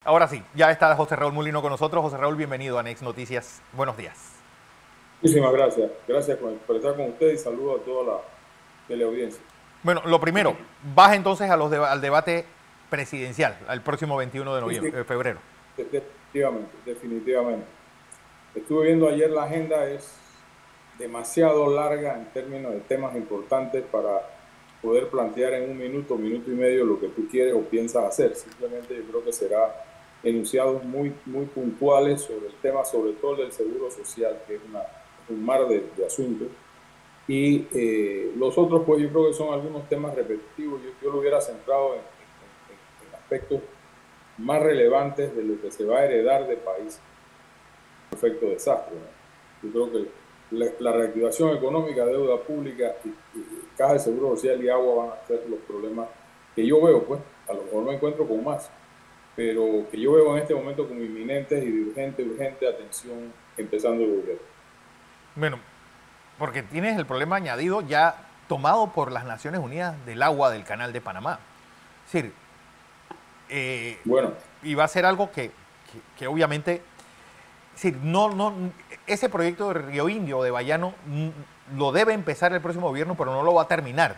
Ahora sí, ya está José Raúl Mulino con nosotros. José Raúl, bienvenido a Next Noticias. Buenos días. Muchísimas gracias. Gracias por estar con usted y saludo a toda la teleaudiencia. Bueno, lo primero, vas entonces a al debate presidencial, al próximo 21 de Sí, sí, noviembre, febrero. definitivamente, definitivamente. Estuve viendo ayer la agenda, es demasiado larga en términos de temas importantes para poder plantear en un minuto, minuto y medio lo que tú quieres o piensas hacer. Simplemente yo creo que será enunciados muy puntuales sobre el tema, sobre todo del seguro social, que es un mar de asuntos. Y los otros, pues yo creo que son algunos temas repetitivos. Yo lo hubiera centrado en aspectos más relevantes de lo que se va a heredar de país. Perfecto desastre, ¿no? Yo creo que la reactivación económica, deuda pública y caja de seguro social y agua van a ser los problemas que yo veo, pues, a lo mejor me encuentro con más, pero que yo veo en este momento como inminentes y de urgente atención empezando el gobierno. Bueno, porque tienes el problema añadido ya tomado por las Naciones Unidas del agua del Canal de Panamá. Es decir, eh, Bueno, y va a ser algo que obviamente, es decir, ese proyecto de Río Indio o de Bayano lo debe empezar el próximo gobierno, pero no lo va a terminar.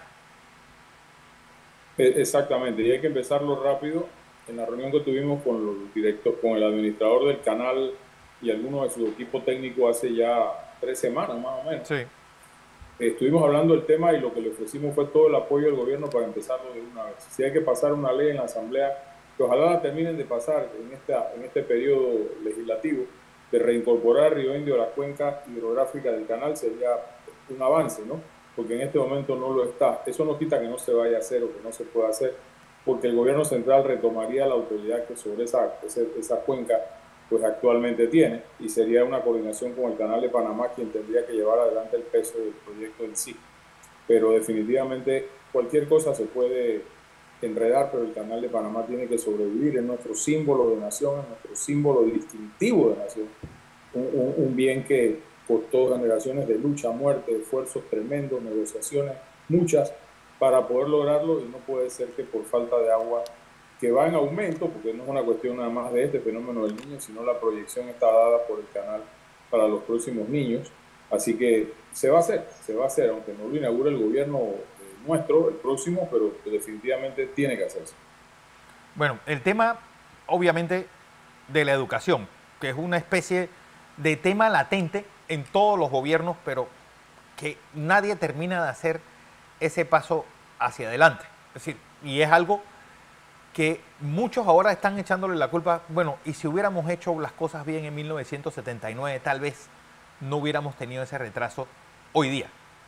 exactamente, y hay que empezarlo rápido. En la reunión que tuvimos con con el administrador del canal y algunos de su equipo técnico hace ya 3 semanas más o menos, Sí. estuvimos hablando del tema y lo que le ofrecimos fue todo el apoyo del gobierno para empezarlo de una vez. Si hay que pasar una ley en la Asamblea, que ojalá la terminen de pasar en este periodo legislativo, de reincorporar Río Indio a la cuenca hidrográfica del canal, sería un avance, ¿no? Porque en este momento no lo está. Eso no quita que no se vaya a hacer o que no se pueda hacer, porque el gobierno central retomaría la autoridad que sobre esa cuenca pues actualmente tiene, y sería una coordinación con el Canal de Panamá quien tendría que llevar adelante el peso del proyecto en sí. Pero definitivamente cualquier cosa se puede enredar, pero el Canal de Panamá tiene que sobrevivir, es nuestro símbolo de nación, es nuestro símbolo distintivo de nación, un bien que costó generaciones de lucha, muerte, esfuerzos tremendos, negociaciones, muchas, para poder lograrlo, y no puede ser que por falta de agua, que va en aumento, porque no es una cuestión nada más de este fenómeno del niño, sino la proyección está dada por el canal para los próximos niños. Así que se va a hacer, aunque no lo inaugure el gobierno nuestro, el próximo, pero definitivamente tiene que hacerse. Bueno, el tema, obviamente, de la educación, que es una especie de tema latente en todos los gobiernos, pero que nadie termina de hacer ese paso hacia adelante. Es decir, y es algo que muchos ahora están echándole la culpa, bueno, y si hubiéramos hecho las cosas bien en 1979, tal vez no hubiéramos tenido ese retraso hoy día.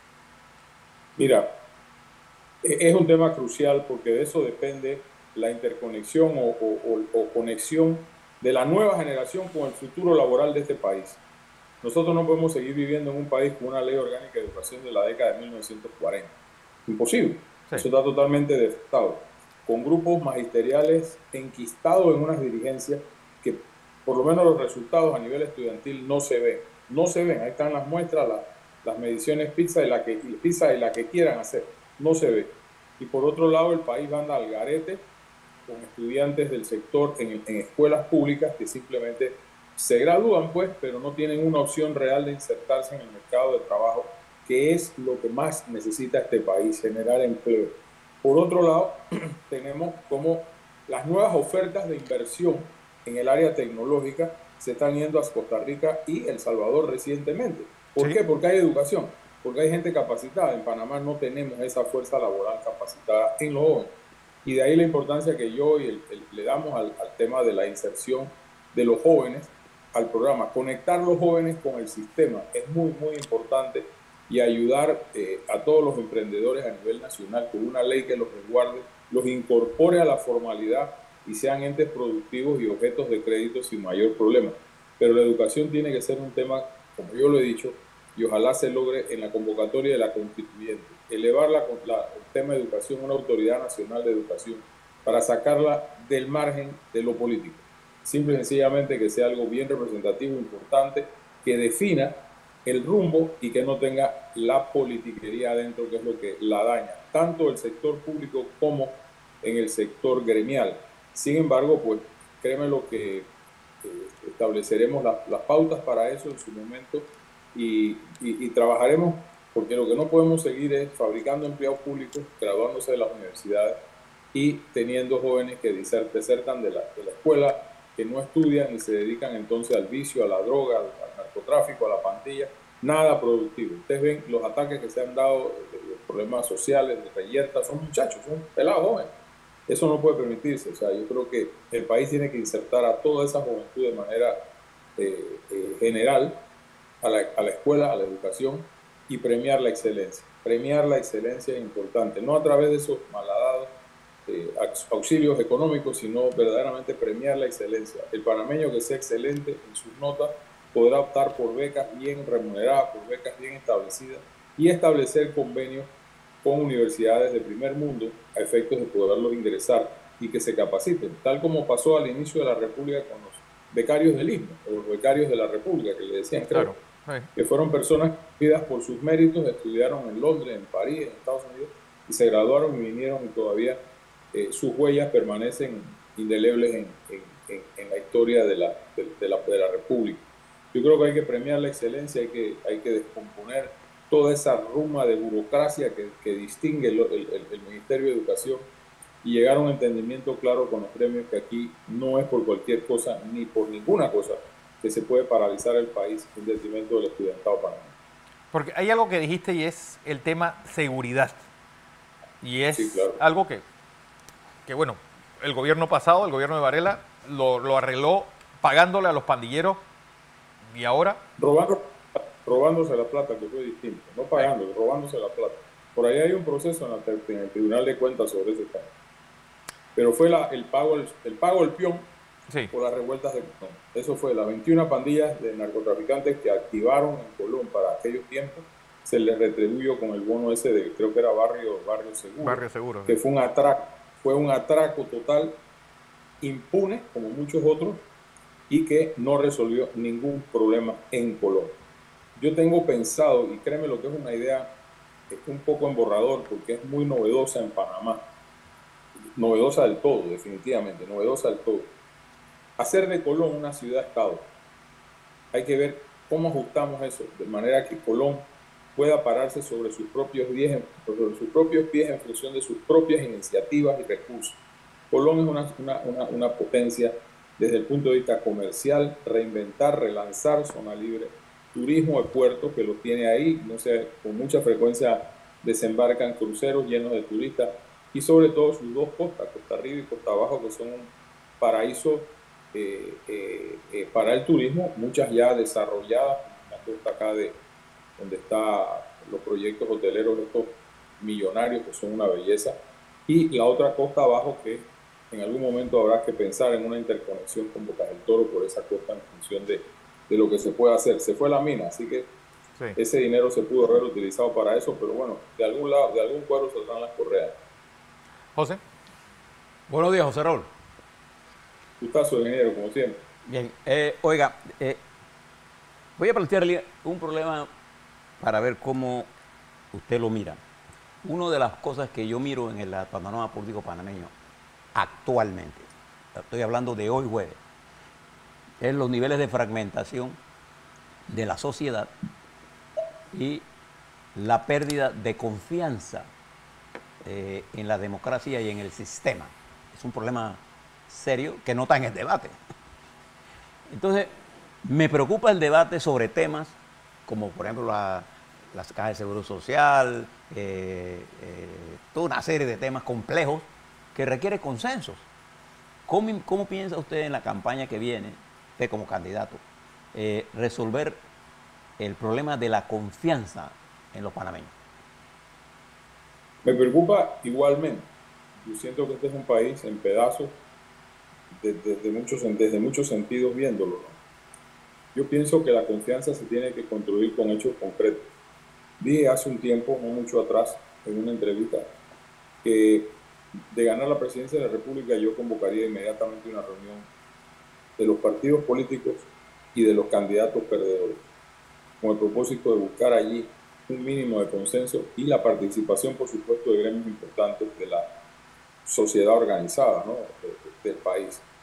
Mira, es un tema crucial porque de eso depende la interconexión o conexión de la nueva generación con el futuro laboral de este país. Nosotros no podemos seguir viviendo en un país con una ley orgánica de educación de la década de 1940. Imposible. Sí. Eso está totalmente desfasado. Con grupos magisteriales enquistados en unas dirigencias que por lo menos los resultados a nivel estudiantil no se ven. No se ven. Ahí están las muestras, las mediciones PISA y la que quieran hacer. No se ve. Y por otro lado, el país anda al garete con estudiantes del sector en escuelas públicas que simplemente se gradúan, pues, pero no tienen una opción real de insertarse en el mercado de trabajo, que es lo que más necesita este país, generar empleo. Por otro lado, tenemos como las nuevas ofertas de inversión en el área tecnológica se están yendo a Costa Rica y El Salvador recientemente. ¿Por Sí. qué? Porque hay educación, porque hay gente capacitada. En Panamá no tenemos esa fuerza laboral capacitada en los jóvenes. Y de ahí la importancia que yo le damos al tema de la inserción de los jóvenes al programa. Conectar los jóvenes con el sistema es muy importante, y ayudar a todos los emprendedores a nivel nacional con una ley que los resguarde, los incorpore a la formalidad y sean entes productivos y objetos de crédito sin mayor problema. Pero la educación tiene que ser un tema, como yo lo he dicho, y ojalá se logre en la convocatoria de la constituyente, elevar el tema de educación a una autoridad nacional de educación para sacarla del margen de lo político. Simple y sencillamente que sea algo bien representativo, importante, que defina el rumbo y que no tenga la politiquería adentro, que es lo que la daña, tanto el sector público como en el sector gremial. Sin embargo, pues créeme lo que estableceremos las pautas para eso en su momento y trabajaremos, porque lo que no podemos seguir es fabricando empleados públicos, graduándose de las universidades y teniendo jóvenes que desertan de la escuela, que no estudian y se dedican entonces al vicio, a la droga, al narcotráfico, a la pandilla, nada productivo. Ustedes ven los ataques que se han dado, los problemas sociales, de reyertas, son muchachos, son pelados jóvenes. Eso no puede permitirse. O sea, yo creo que el país tiene que insertar a toda esa juventud de manera general a la escuela, a la educación y premiar la excelencia. Premiar la excelencia es importante, no a través de esos malhadados auxilios económicos, sino verdaderamente premiar la excelencia. El panameño que sea excelente en sus notas podrá optar por becas bien remuneradas, por becas bien establecidas y establecer convenios con universidades de primer mundo a efectos de poderlos ingresar y que se capaciten, tal como pasó al inicio de la República con los becarios del ISME o los becarios de la República, que le decían, creo, que fueron personas que por sus méritos estudiaron en Londres, en París, en Estados Unidos, y se graduaron y vinieron y todavía sus huellas permanecen indelebles en la historia de la República. Yo creo que hay que premiar la excelencia, hay que descomponer toda esa ruma de burocracia que distingue el Ministerio de Educación y llegar a un entendimiento claro con los gremios que aquí no es por cualquier cosa ni por ninguna cosa que se puede paralizar el país en detrimento del estudiantado panameño. Porque hay algo que dijiste y es el tema seguridad. Y es sí, claro. algo que bueno, el gobierno pasado, el gobierno de Varela, lo arregló pagándole a los pandilleros y ahora... Robándose la plata, que fue distinto. No pagándole, robándose la plata. Por ahí hay un proceso en el Tribunal de Cuentas sobre ese tema. Pero fue el pago del peón sí. Por las revueltas de Colón. Eso fue las 21 pandillas de narcotraficantes que activaron en Colón para aquellos tiempos. Se les retribuyó con el bono ese de, creo que era Barrio Seguro. Barrio Seguro. Que fue un atraco. Fue un atraco total, impune, como muchos otros, y que no resolvió ningún problema en Colón. Yo tengo pensado, y créeme lo que es una idea, es un poco en borrador, porque es muy novedosa en Panamá. Novedosa del todo, definitivamente, novedosa del todo. Hacer de Colón una ciudad-estado. Hay que ver cómo ajustamos eso, de manera que Colón pueda pararse sobre sus propios pies en función de sus propias iniciativas y recursos. Colón es una potencia desde el punto de vista comercial, reinventar, relanzar zona libre, turismo de puerto que lo tiene ahí, no sé, con mucha frecuencia desembarcan cruceros llenos de turistas y sobre todo sus dos costas, Costa Arriba y Costa Abajo, que son un paraíso para el turismo, muchas ya desarrolladas, la costa acá donde están los proyectos hoteleros estos millonarios que son una belleza, y la otra costa abajo que en algún momento habrá que pensar en una interconexión con Bocas del Toro por esa costa en función de lo que se puede hacer. Se fue la mina, así que sí. Ese dinero se pudo haber utilizado para eso, pero bueno, de algún lado, de algún cuero saldrán las correas. José. Buenos días, José Raúl. Gustazo, ingeniero, como siempre. Bien, oiga, voy a plantearle un problema para ver cómo usted lo mira. Una de las cosas que yo miro en el panorama político panameño actualmente, estoy hablando de hoy jueves, es los niveles de fragmentación de la sociedad y la pérdida de confianza en la democracia y en el sistema. Es un problema serio que no está en el debate. Entonces, me preocupa el debate sobre temas como, por ejemplo, las cajas de seguro social, toda una serie de temas complejos que requiere consensos. ¿Cómo piensa usted en la campaña que viene, usted como candidato, resolver el problema de la confianza en los panameños? Me preocupa igualmente. Yo siento que este es un país en pedazos desde muchos sentidos viéndolo, ¿no? Yo pienso que la confianza se tiene que construir con hechos concretos. Dije hace un tiempo, no mucho atrás, en una entrevista, que de ganar la presidencia de la República yo convocaría inmediatamente una reunión de los partidos políticos y de los candidatos perdedores, con el propósito de buscar allí un mínimo de consenso y la participación, por supuesto, de gremios importantes de la sociedad organizada, ¿no? del país.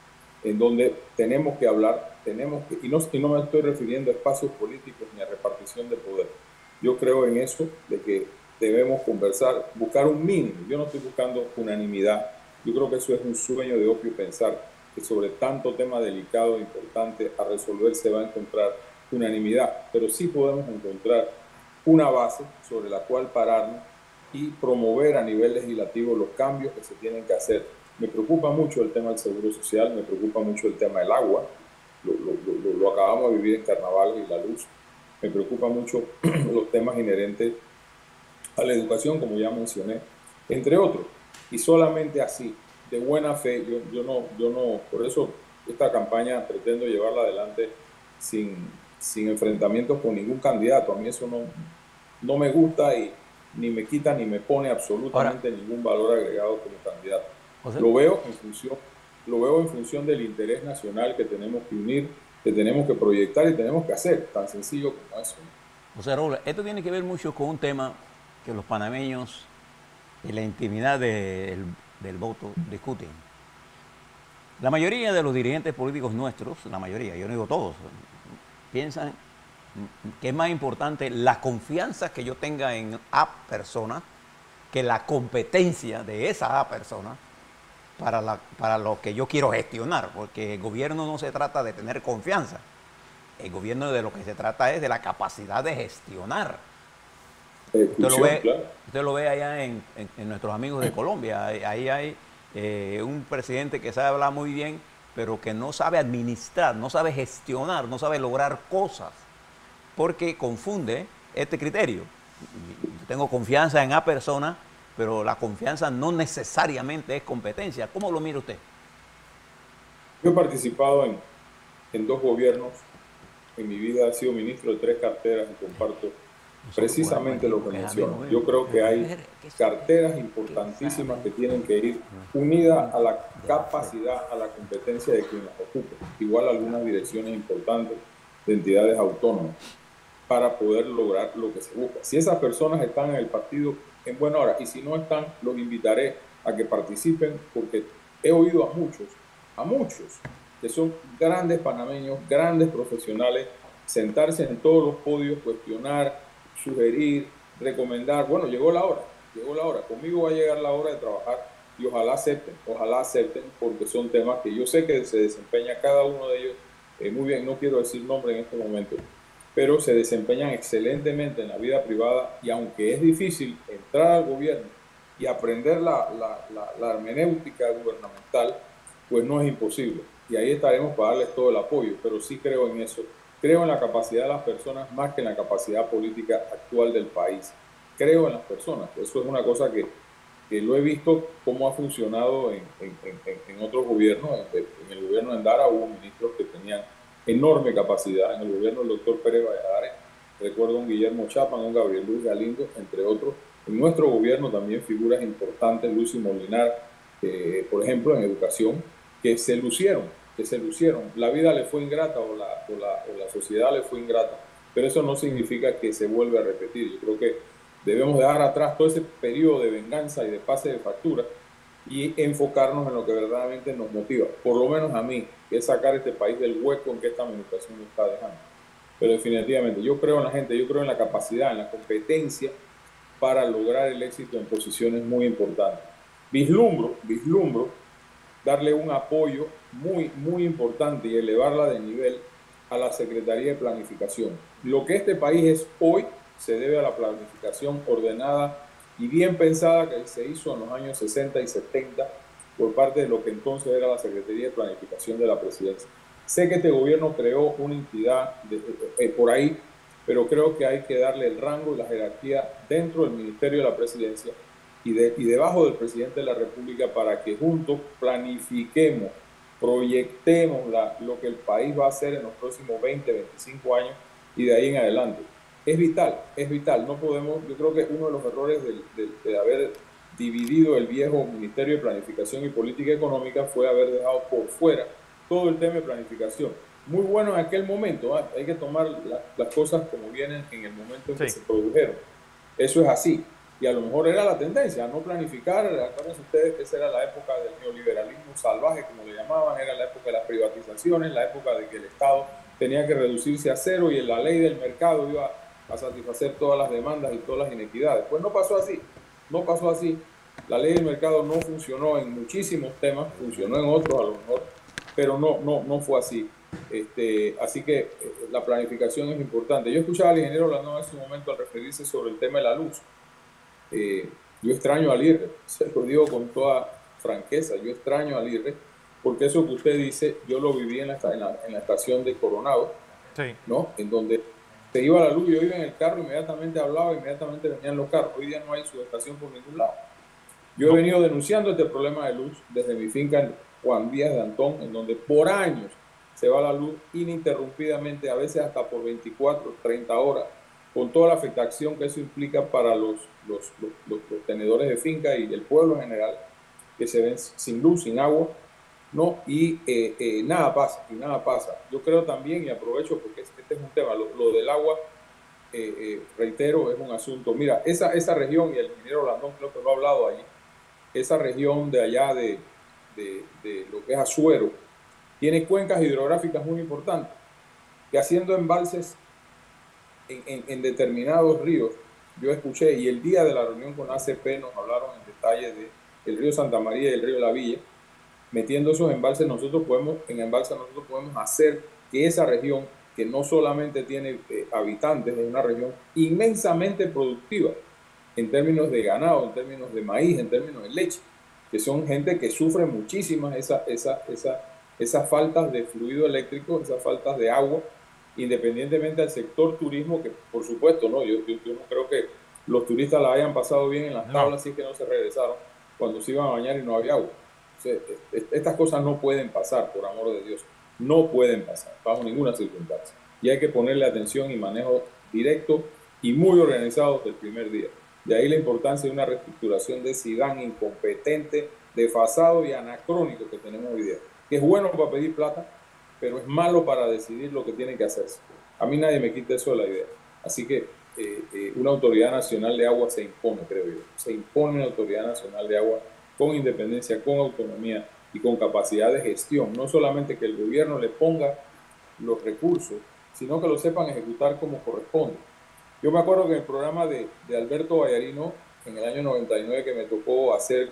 en donde tenemos que hablar, y no me estoy refiriendo a espacios políticos ni a repartición de poder. Yo creo en eso, de que debemos conversar, buscar un mínimo. Yo no estoy buscando unanimidad. Yo creo que eso es un sueño de opio pensar que sobre tanto tema delicado e importante a resolver se va a encontrar unanimidad, pero sí podemos encontrar una base sobre la cual pararnos y promover a nivel legislativo los cambios que se tienen que hacer. Me preocupa mucho el tema del seguro social, me preocupa mucho el tema del agua, lo acabamos de vivir en Carnaval y la luz. Me preocupa mucho los temas inherentes a la educación, como ya mencioné, entre otros. Y solamente así, de buena fe, yo no, por eso esta campaña pretendo llevarla adelante sin enfrentamientos con ningún candidato. A mí eso no me gusta y ni me quita ni me pone absolutamente ningún valor agregado como candidato. Lo veo en función del interés nacional que tenemos que unir, que tenemos que proyectar y tenemos que hacer, tan sencillo como eso. José Raúl, esto tiene que ver mucho con un tema que los panameños en la intimidad del voto discuten. La mayoría de los dirigentes políticos nuestros, la mayoría, yo no digo todos, piensan que es más importante la confianza que yo tenga en A persona que la competencia de esa A persona para lo que yo quiero gestionar, porque el gobierno no se trata de tener confianza, el gobierno de lo que se trata es de la capacidad de gestionar. Usted lo ve allá en nuestros amigos de Colombia, ahí hay un presidente que sabe hablar muy bien, pero que no sabe administrar, no sabe gestionar, no sabe lograr cosas, porque confunde este criterio. Yo tengo confianza en A persona, pero la confianza no necesariamente es competencia. ¿Cómo lo mira usted? Yo he participado en 2 gobiernos. En mi vida he sido ministro de 3 carteras y comparto precisamente lo que menciono. Yo creo que hay carteras importantísimas que tienen que ir unidas a la capacidad, a la competencia de quien las ocupe. Igual algunas direcciones importantes de entidades autónomas para poder lograr lo que se busca. Si esas personas están en el partido, en buena hora, y si no están, los invitaré a que participen, porque he oído a muchos que son grandes panameños, grandes profesionales, sentarse en todos los podios, cuestionar, sugerir, recomendar. Bueno, llegó la hora, conmigo va a llegar la hora de trabajar y ojalá acepten, porque son temas que yo sé que se desempeña cada uno de ellos muy bien. No quiero decir nombre en este momento, pero se desempeñan excelentemente en la vida privada, y aunque es difícil entrar al gobierno y aprender la hermenéutica gubernamental, pues no es imposible. Y ahí estaremos para darles todo el apoyo, pero sí creo en eso. Creo en la capacidad de las personas más que en la capacidad política actual del país. Creo en las personas. Eso es una cosa que lo he visto cómo ha funcionado en otros gobiernos. En el gobierno de Endara hubo ministros que tenían enorme capacidad. En el gobierno del doctor Pérez Valladares, recuerdo a un Guillermo Chapman, un Gabriel Luis Galindo, entre otros. En nuestro gobierno también figuras importantes, Lucy Molinar, por ejemplo, en educación, que se lucieron. La vida le fue ingrata o la sociedad le fue ingrata, pero eso no significa que se vuelva a repetir. Yo creo que debemos dejar atrás todo ese periodo de venganza y de pase de factura y enfocarnos en lo que verdaderamente nos motiva, por lo menos a mí, que es sacar este país del hueco en que esta administración nos está dejando. Pero definitivamente yo creo en la gente, yo creo en la capacidad, en la competencia para lograr el éxito en posiciones muy importantes. Vislumbro darle un apoyo muy importante y elevarla de nivel a la Secretaría de Planificación. Lo que este país es hoy se debe a la planificación ordenada y bien pensada que se hizo en los años 60 y 70 por parte de lo que entonces era la Secretaría de Planificación de la Presidencia. Sé que este gobierno creó una entidad por ahí, pero creo que hay que darle el rango y la jerarquía dentro del Ministerio de la Presidencia y debajo del Presidente de la República, para que juntos planifiquemos, proyectemos lo que el país va a hacer en los próximos 20, 25 años y de ahí en adelante. Es vital. No podemos, yo creo que uno de los errores de haber dividido el viejo Ministerio de Planificación y Política Económica fue haber dejado por fuera todo el tema de planificación. Muy bueno en aquel momento, ¿eh? Hay que tomar las cosas como vienen en el momento en que se produjeron. Eso es así. y a lo mejor era la tendencia, no planificar. Acuérdense ustedes que esa era la época del neoliberalismo salvaje, como le llamaban, era la época de las privatizaciones, la época de que el Estado tenía que reducirse a cero y la ley del mercado iba a satisfacer todas las demandas y todas las inequidades. Pues no pasó así, no pasó así. La ley del mercado no funcionó en muchísimos temas, funcionó en otros a lo mejor, pero no fue así. Así que la planificación es importante. Yo escuchaba al ingeniero Blandón en ese momento al referirse sobre el tema de la luz. Yo extraño al IRRE, se lo digo con toda franqueza, yo extraño al IRRE, porque eso que usted dice, yo lo viví en la estación de Coronado, Sí. ¿no? En donde se iba la luz, yo iba en el carro, inmediatamente hablaba, inmediatamente venían los carros. Hoy día no hay subestación por ningún lado. Yo he venido denunciando este problema de luz desde mi finca Juan Díaz de Antón, en donde por años se va la luz ininterrumpidamente, a veces hasta por 24, 30 horas, con toda la afectación que eso implica para los tenedores de finca y el pueblo en general, que se ven sin luz, sin agua, ¿no? Y nada pasa, y nada pasa. Yo creo también, y aprovecho porque este es un tema, lo del agua, reitero, es un asunto. Mira, esa región, y el ingeniero Landón creo que lo ha hablado allí, esa región de allá de lo que es Azuero, tiene cuencas hidrográficas muy importantes, que haciendo embalses en determinados ríos, yo escuché, y el día de la reunión con ACP nos hablaron en detalle del río Santa María y el río La Villa. Metiendo esos embalses nosotros podemos hacer que esa región, que no solamente tiene habitantes, es una región inmensamente productiva en términos de ganado, en términos de maíz, en términos de leche, que son gente que sufre muchísimas esas faltas de fluido eléctrico, esas faltas de agua, independientemente del sector turismo, que por supuesto, no, yo no creo que los turistas la hayan pasado bien en las tablas, si que no se regresaron cuando se iban a bañar y no había agua. O sea, estas cosas no pueden pasar, por amor de Dios, no pueden pasar bajo ninguna circunstancia. Y hay que ponerle atención y manejo directo y muy organizado desde el primer día. De ahí la importancia de una reestructuración de SIDAN incompetente, desfasado y anacrónico que tenemos hoy día, que es bueno para pedir plata, pero es malo para decidir lo que tiene que hacerse. A mí nadie me quita eso de la idea. Así que una autoridad nacional de agua se impone, creo yo. Se impone una autoridad nacional de agua con independencia, con autonomía y con capacidad de gestión. No solamente que el gobierno le ponga los recursos, sino que lo sepan ejecutar como corresponde. Yo me acuerdo que en el programa de Alberto Vallarino, en el año 99, que me tocó hacer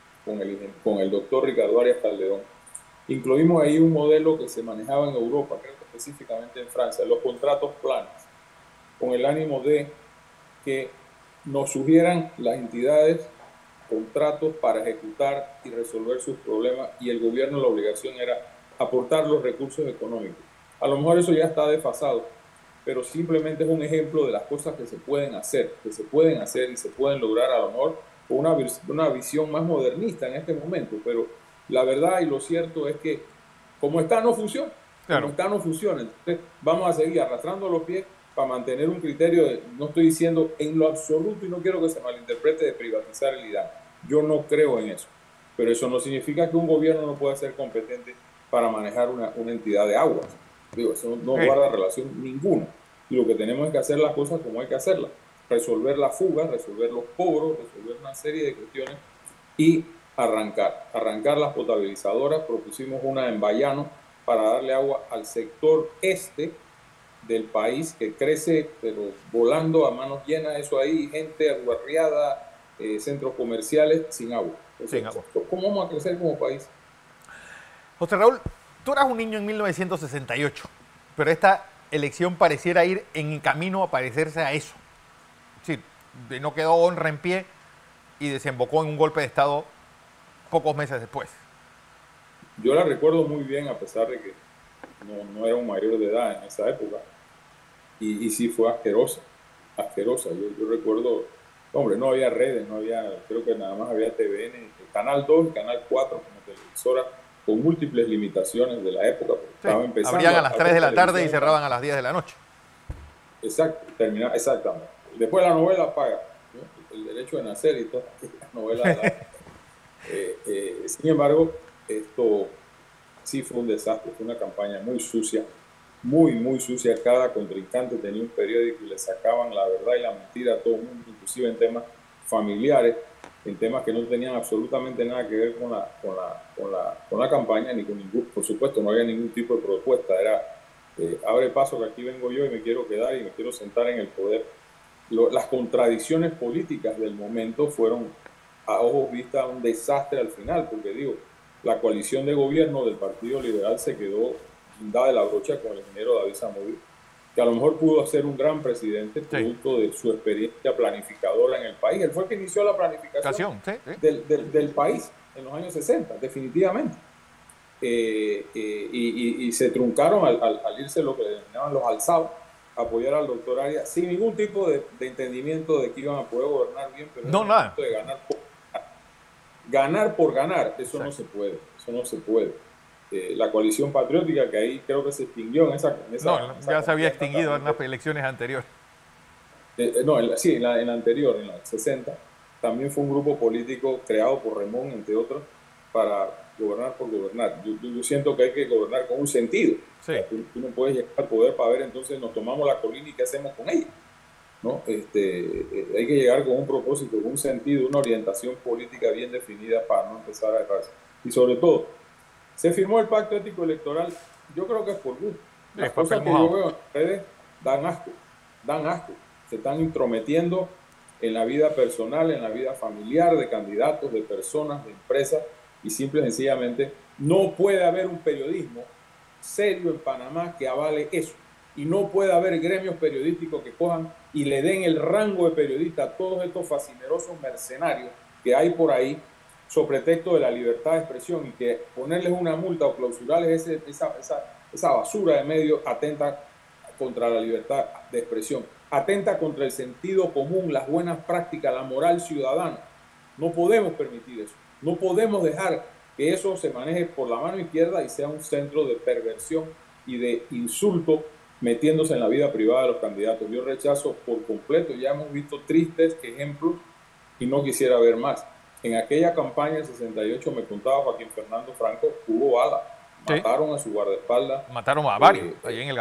con el doctor Ricardo Arias Calderón, incluimos ahí un modelo que se manejaba en Europa, creo que específicamente en Francia, los contratos planos, con el ánimo de que nos sugieran las entidades contratos para ejecutar y resolver sus problemas, y el gobierno la obligación era aportar los recursos económicos. A lo mejor eso ya está desfasado, pero simplemente es un ejemplo de las cosas que se pueden hacer y se pueden lograr a lo mejor con una visión más modernista en este momento, pero la verdad y lo cierto es que como está no funciona, Claro. como está no funciona. Entonces vamos a seguir arrastrando los pies para mantener un criterio de, no estoy diciendo en lo absoluto y no quiero que se malinterprete, de privatizar el IDAN. Yo no creo en eso, pero eso no significa que un gobierno no pueda ser competente para manejar una entidad de aguas. Digo, eso no guarda relación ninguna. Y lo que tenemos es que hacer las cosas como hay que hacerlas. Resolver las fugas, resolver los cobros, resolver una serie de cuestiones y arrancar las potabilizadoras. Propusimos una en Bayano para darle agua al sector este del país, que crece, pero volando a manos llenas, eso ahí, gente aguarriada, centros comerciales sin agua. Entonces, Sin agua. ¿cómo vamos a crecer como país? José Raúl, tú eras un niño en 1968, pero esta elección pareciera ir en camino a parecerse a eso. Sí, no quedó honra en pie y desembocó en un golpe de Estado pocos meses después. Yo la recuerdo muy bien, a pesar de que no era un mayor de edad en esa época. Y sí fue asquerosa. Yo recuerdo, hombre, no había redes, creo que nada más había TVN, el Canal 2 y Canal 4 como televisora, con múltiples limitaciones de la época. Sí, Estaba empezando abrían a las 3 de la tarde y televisión. cerraban a las 10 de la noche. Exactamente. Después la novela paga, ¿no? El derecho de nacer y todas las novelas. Sin embargo, esto sí fue un desastre, fue una campaña muy sucia, muy sucia. Cada contrincante tenía un periódico y le sacaban la verdad y la mentira a todo el mundo, inclusive en temas familiares en temas que no tenían absolutamente nada que ver con la campaña, ni con ningún, por supuesto, no había ningún tipo de propuesta, era abre paso que aquí vengo yo y me quiero quedar y me quiero sentar en el poder. Las contradicciones políticas del momento fueron a ojos vistas un desastre al final, porque digo, la coalición de gobierno del Partido Liberal se quedó guindada de la brocha con el ingeniero David Zamudio, que a lo mejor pudo ser un gran presidente producto de su experiencia planificadora en el país. Él fue el que inició la planificación del país en los años 60, definitivamente. Y se truncaron al irse lo que denominaban los alzados, a apoyar al doctor Arias sin ningún tipo de entendimiento de que iban a poder gobernar bien, pero no, nada. De ganar por ganar, eso no se puede, eso no se puede. La coalición patriótica, que ahí creo que se extinguió en esa ya se había extinguido en las elecciones anteriores. Sí, en la anterior, en la 60, también fue un grupo político creado por Remón, entre otros, para gobernar por gobernar. Yo siento que hay que gobernar con un sentido. Sí. O sea, tú no puedes llegar al poder para ver, entonces nos tomamos la colina y qué hacemos con ella, ¿no? Hay que llegar con un propósito, con un sentido, una orientación política bien definida para no empezar a errarse. Y sobre todo, se firmó el pacto ético electoral, yo creo que es por gusto. Las cosas que yo veo en redes dan asco. Se están intrometiendo en la vida personal, en la vida familiar de candidatos, de personas, de empresas, y simple y sencillamente no puede haber un periodismo serio en Panamá que avale eso. Y no puede haber gremios periodísticos que cojan y le den el rango de periodista a todos estos fascinerosos mercenarios que hay por ahí, sobre pretexto de la libertad de expresión, y que ponerles una multa o clausurarles esa basura de medios atenta contra la libertad de expresión, atenta contra el sentido común, las buenas prácticas, la moral ciudadana. No podemos permitir eso. No podemos dejar que eso se maneje por la mano izquierda y sea un centro de perversión y de insulto metiéndose en la vida privada de los candidatos. Yo rechazo por completo. Ya hemos visto tristes ejemplos y no quisiera ver más. En aquella campaña del 68, me contaba Joaquín Fernando Franco, hubo balas. Mataron a su guardaespaldas. Mataron a varios ahí en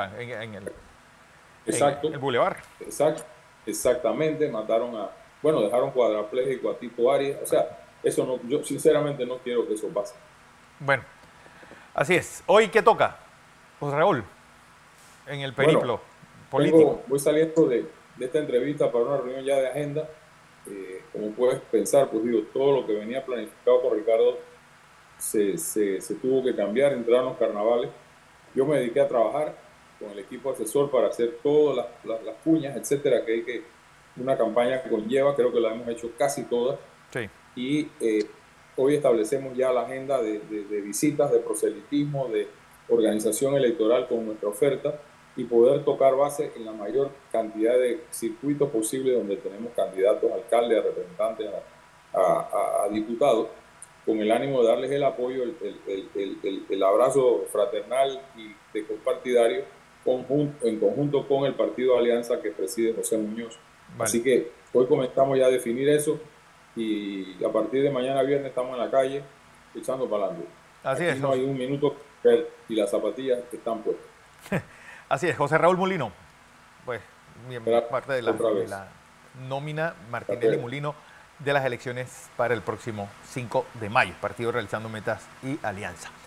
el Boulevard. Exactamente. Mataron dejaron cuadrapléjico a Tito Arias. O sea, eso no, yo sinceramente no quiero que eso pase. Bueno, así es. ¿Hoy qué toca, José Raúl, en el periplo político? Voy saliendo de esta entrevista para una reunión ya de agenda. Como puedes pensar, pues digo, todo lo que venía planificado por Ricardo se tuvo que cambiar, entraron los carnavales. Yo me dediqué a trabajar con el equipo asesor para hacer todas las cuñas, etcétera, que una campaña que conlleva, creo que la hemos hecho casi todas. Sí. Y hoy establecemos ya la agenda de visitas, de proselitismo, de organización electoral con nuestra oferta y poder tocar base en la mayor cantidad de circuitos posibles donde tenemos candidatos a alcaldes, a representantes, a diputados, con el ánimo de darles el apoyo, el abrazo fraternal y de compartidario en conjunto con el partido de Alianza que preside José Muñoz. Vale. Así que hoy comenzamos ya a definir eso y a partir de mañana viernes estamos en la calle echando para adelante. Así aquí es. No hay un minuto y las zapatillas están puestas. Así es, José Raúl Mulino, pues parte de la nómina Martinelli Mulino de las elecciones para el próximo 5 de mayo, partido Realizando Metas y Alianza.